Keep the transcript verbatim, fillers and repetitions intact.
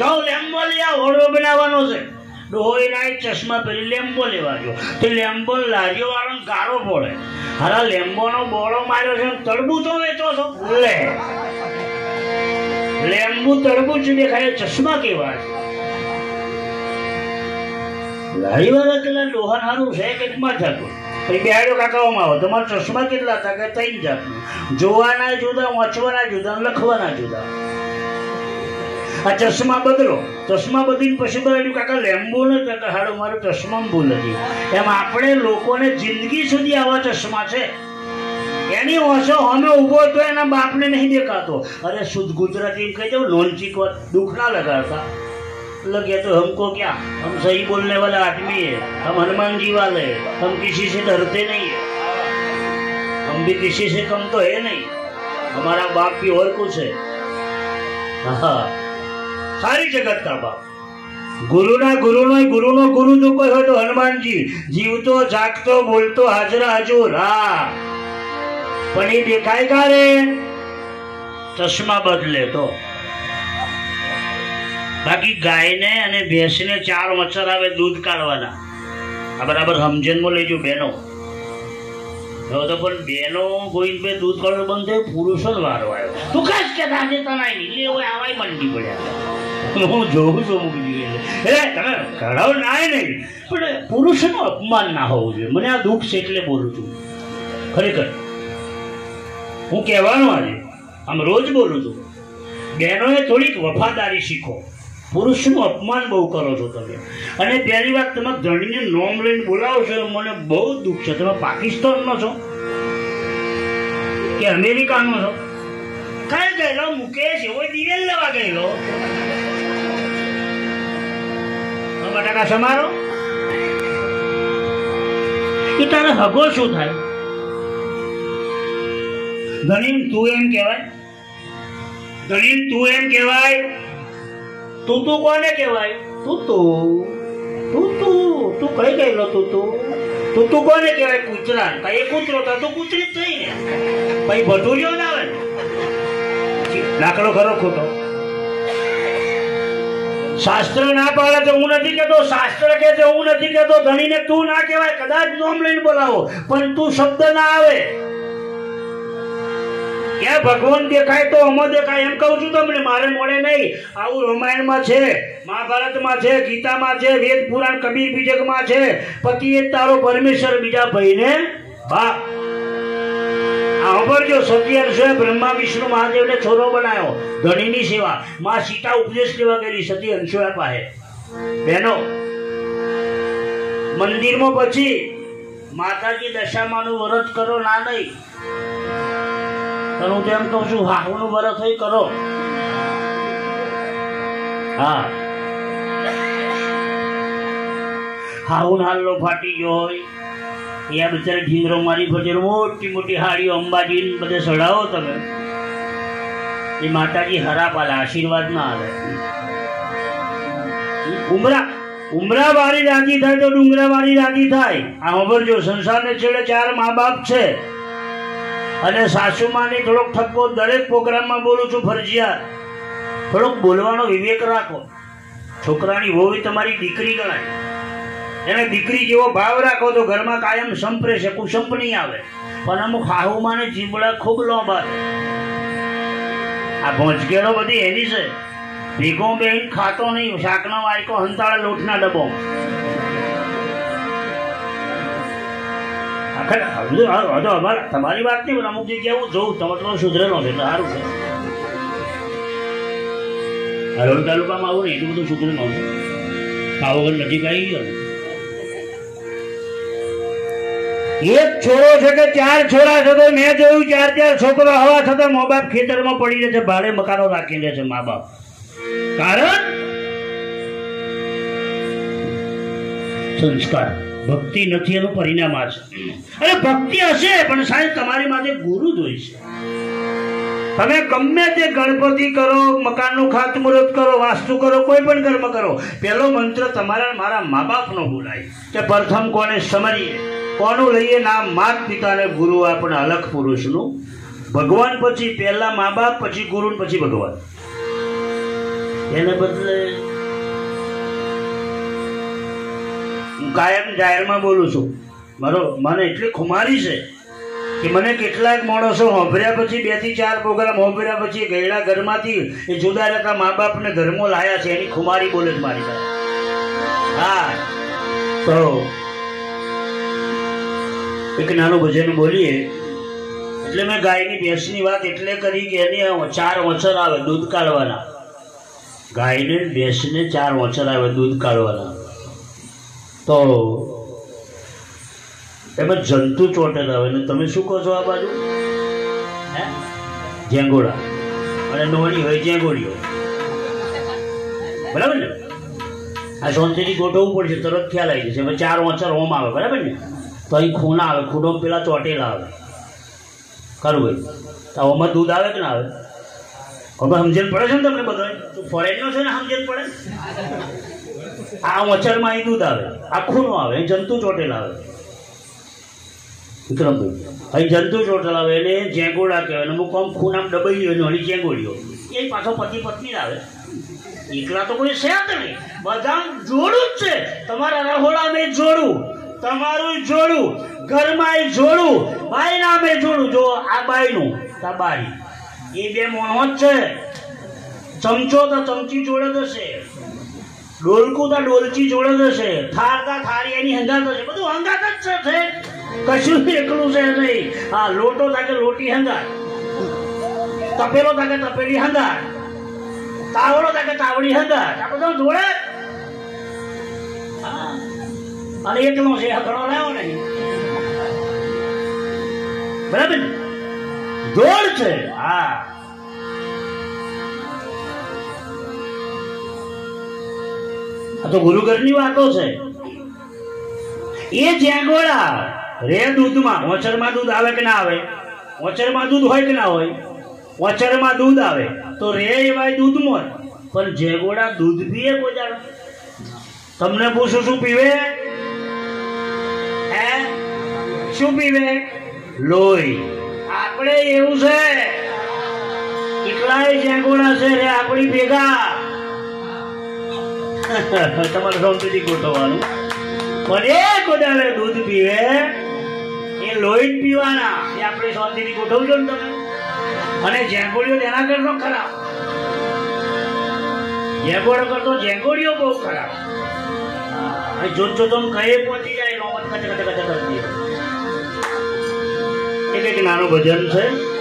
જાઓ લેમ્બો લઈ આવો, ઓળો બનાવવાનો છે. ડોહોઈ ના ચશ્મા પહેરી લેમ્બો લેવા ગયો તો લેમ્બો લારીઓ વાળો ગાળો પડે. હારા લેમ્બો નો બોળો માર્યો છે, તરબૂચો વેચો છો? લે લેમ્બુ તરબૂચ દેખાય, ચશ્મા કેવા છે? લારી વાળા કેટલા ડોહા સારું છે કેટલા જાતું પછી બેહાડ્યો કાકાઓમાં આવો તમારા ચશ્મા કેટલા હતા કે ત્રણ જાતનું. જોવાના જુદા, વાંચવાના જુદા, લખવાના જુદા. આ ચશ્મા બદલો, ચશ્મા બદલીને પછી બદલ્યું કાકા લેમ્બુ નથી કે હાડો મારો ચશ્મા ભૂલ હતી. એમ આપણે લોકોને જિંદગી સુધી આવા ચશ્મા છે. એની ઓછો અમે ઉભો તો એના બાપને નહીં દેખાતો. અરે શુદ્ધ ગુજરાતી કહી દઉં, લોનચીક દુઃખ ના લગાડતા. लगे तो हमको क्या, हम सही बोलने वाला आदमी है, हम हनुमान जी वाले, हम किसी से डरते नहीं है, हम भी किसी से कम तो है नहीं, हमारा बाप भी और कुछ है. हाँ, सारी जगत का बाप. गुरु ना गुरु नो गुरु नो गुरु जो कोई हो तो हनुमान जी. जीवतो जागतो बोलतो हाजरा हजूर. हाँ, पण ये देखाय का रे? चश्मा बदले तो. बाकी गाय ने अने भैंस ने चार मच्छर आवे दूध काढवाना. आ बराबर समझन में लेजो बहनों. तो पण बहनों गोविंद पे दूध काढवा बंद थे, पुरुषो ज वारो आव्यो. तू काज के दादे तनाई नी ले ओय आवाय मंडी पड्या. હું જોઉં છું મૂકી એટલે તમે કઢાવ નાય નહીં, પણ પુરુષનું અપમાન ના હોવું જોઈએ. મને આ દુઃખ છે એટલે બોલું છું. ખરેખર હું કહેવાનું આજે આમ રોજ બોલું છું, બહેનોએ થોડીક વફાદારી શીખો. પુરુષનું અપમાન બહુ કરો છો તમે. અને પહેલી વાત તમે ધણીને નોમ લઈને બોલાવો છો, મને બહુ દુઃખ છે. તમે પાકિસ્તાનનો છો કે અમેરિકાનો છો? કઈ ગયેલો મુકેશ એવો દિવેલ લેવા ગયેલો બટાકા સમારો એ તારે હગો શું થાય? ધણી તું એમ કહેવાય, ધણી તું એમ કહેવાય. તું તું કોને કહેવાય? તું તું તું તું તું કઈ ગયેલો? તું તું તું તું કોને કહેવાય? કૂતરા. કઈ કૂતરો તો તું કૂતરી જ થઈ ને. પછી ભટુરિયો ના આવે લાકડો ખરો ખોટો. શાસ્ત્ર ના પાડે તો હું નથી કહેતો, શાસ્ત્ર કે છે હું નથી કહેતો. ધણીને તું ના કહેવાય, કદાચ નોમ લઈને બોલાવો પણ તું શબ્દ ના આવે. ક્યાં ભગવાન દેખાય તો અમો દેખાય એમ કહું છું તમને, મારે મોડે નહીં. આવું રામાયણમાં છે, મહાભારતમાં છે, ગીતામાં છે, વેદ પુરાણ કબીર બીજકમાં છે. પતિ એ તારો પરમેશ્વર, બીજા ભાઈને બાપ. આ ખબર જો સતી અંશોએ બ્રહ્મા વિષ્ણુ મહાદેવને છોરો બનાવ્યો ધણીની સેવા. માં સીતા ઉપદેશ લેવા ગયેલી સતી અંશોએ પાસે. બહેનો મંદિરમાં પછી માતાજી દશામાનું વ્રત કરો ના નહીં. હું તેમ કહું છું હાહુનું વ્રત હોય કરો. હા, હાહુ હાલ્લો ફાટી ગયો હોય યા બિચારા ઢીંગરો મારી ફજર મોટી મોટી હાડીઓ અંબાજી બધે ચડાવો તમે, એ માતાજી હરાપ આલે, આશીર્વાદ ના આલે. ઉમરા ઉમરા વાળી રાજી થાય તો ડુંગરા વાળી રાજી થાય. આ ખબર જો સંસારને છેડે ચાર મા બાપ છે અને સાસુમાની થોડોક ઠપકો દરેક પ્રોગ્રામમાં બોલું છું ફરજિયાત. થોડોક બોલવાનો વિવેક રાખો. છોકરાની વહુ તમારી દીકરી ગણાય, એને દીકરી જેવો ભાવ રાખો તો ઘરમાં કાયમ સંપ રહેશે, કુસંપ નહીં આવે. પણ અમુક હાહુમાને જીબડા ખૂબ લોભા છે. આ ભોંચકેડો બધી એની છે. ભેગો બેન ખાતો નહીં, શાકનો વાયકો હંતાળે લોટના ડબ્બો. તમારી વાત નહીં, અમુક જગ્યાએ હું જોઉં તમારો સુધરેલો છે એટલે સારું છે. હરોડ તાલુકામાં આવું ને એટલું બધું સુધરેલો છે. પાવાગઢ નજીક આવી ગયો ને. એક છોરો છે કે ચાર છોરા છે તો મેં જોયું ચાર ચાર છોકરો હવા છતાં મા બાપ ખેતરમાં પડી રહે છે, ભાડે મકાનો રાખી રહે છે મા બાપ. કારણ સંસ્કાર, ભક્તિ નથી એનું પરિણામ આ છે. અરે ભક્તિ હશે પણ સાહેબ તમારી માટે ગુરુ જ હોય છે. તમે ગમે તે ગણપતિ કરો, મકાનનું ખાતમુહૂર્ત કરો, વાસ્તુ કરો, કોઈ પણ કર્મ કરો, પહેલો મંત્ર તમારા મારા મા બાપનો બોલાય કે પ્રથમ કોને સમરીએ, કોનું લઈએ નામ? માત પિતાને ગુરુ આપણે અલખ પુરુષનું. ભગવાન પછી પહેલા મા બાપ, પછી ગુરુ, પછી ભગવાન. એને બદલે હું કાયમ જાહેરમાં બોલું છું. મારો મને એટલી ખુમારી છે કે મને કેટલાક માણસો હોંભર્યા પછી બે થી ચાર પ્રોગ્રામ હોંભર્યા પછી ગયેલા ઘરમાંથી એ જુદા રહેતા મા બાપને ઘરમાં લાયા છે. એની ખુમારી બોલે છે મારી પાસે. હા, તો એક નાનું ભજન બોલીએ. એટલે મેં ગાયની ભેંસની વાત એટલે કરી કે એની ચાર વછર આવે દૂધ કાઢવાના. ગાયને ભેંસને ચાર વછર આવે દૂધ કાઢવાના. તો એમાં જંતુ ચોટેલ આવે ને તમે શું કહો છો આ બાજુ? હે, જેંગોડા અને નોણી હોય જેંગોડીઓ, બરાબર ને? આ શાંતિથી ગોઠવવું પડશે, તરત ખ્યાલ આવી જશે. હવે ચાર વછર ઓમ આવે, બરાબર ને? તો અહીં ખૂણા આવે, ખૂણો પેલા ચોટેલા આવે. ખરું ભાઈ? તો ઓમાં દૂધ આવે કે ના આવે? હવે સમજણ પડે છે ને તમને બધા? તું ફોરેનનો છે ને, સમજણ પડે? આ વછરમાં અહીં દૂધ આવે, આ ખૂણો આવે, જંતુ ચોટેલા આવે. વિક્રમભાઈ, અહીં જંતુ ચોટેલા આવે એને જેંગોડા કહેવાય. અમુક આમ ખૂણામ દબાઈ હોય ને જેંગોડીઓ. એ પાછો પતિ પત્ની આવે. એકલા તો કોઈ છે જ નહીં, બધા જોડું જ છે. તમારા રહોડામાં જોડું, તમારું જોડું, ઘરમાં જોડું, ભાઈ નામે જોડું. જો આ બાઈનું આ બાઈ એ બે મોણો જ છે. ચમચો તો ચમચી જોડે જશે, ડોલકું તો ડોલચી જોડે જશે, થાર તા થારી એની હંગાત હશે. બધું હંગાત જ છે, કશું એકલું છે નહીં. હા, લોટો તાકે લોટી હંગાત, તપેલો તાકે તપેલી હંગાત, તાવડો તાકે તાવડી હંગાત. આ બધું જોડે. અને એકલો છે ઘણો લાવો નહીં, બરાબર ને? જોડ છે. હા, આ તો ગુરુઘરની વાતો છે. એ જેંગોળા રે દૂધમાં, વચરમાં દૂધ આવે કે ના આવે? વચરમાં દૂધ હોય કે ના હોય? વચરમાં દૂધ આવે તો રે એવાય દૂધમાં. પણ જેંગોળા દૂધ પીએ કોઈ જાણ? તમને પૂછું શું પીવે? હે, શું પીવે? લોહી. આપણે એવું છે, કેટલાય જેંગોળા છે રે આપણી ભેગા. તમારે શાંતિથી ગોઠવવાનું. પણ એ ગોડાવે દૂધ પીવે એ લોહી જ પીવાના. એ આપણે શાંતિથી ગોઠવજો ને તમે. અને જેંગોળીઓ તેના કરતો ખરાબ. જેંગોળો કરતો જેંગોળીઓ બહુ ખરાબ. જોત જોત કઈ પહોંચી જાય. એક એક નાનું ભજન છે.